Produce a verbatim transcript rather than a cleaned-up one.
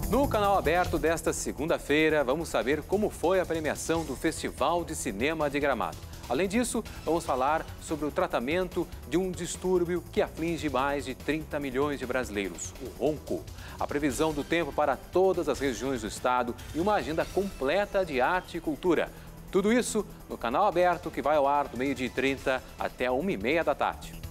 No canal aberto desta segunda-feira, vamos saber como foi a premiação do Festival de Cinema de Gramado. Além disso, vamos falar sobre o tratamento de um distúrbio que aflige mais de trinta milhões de brasileiros, o ronco. A previsão do tempo para todas as regiões do estado e uma agenda completa de arte e cultura. Tudo isso no canal aberto que vai ao ar do meio-dia e trinta até uma e meia da tarde.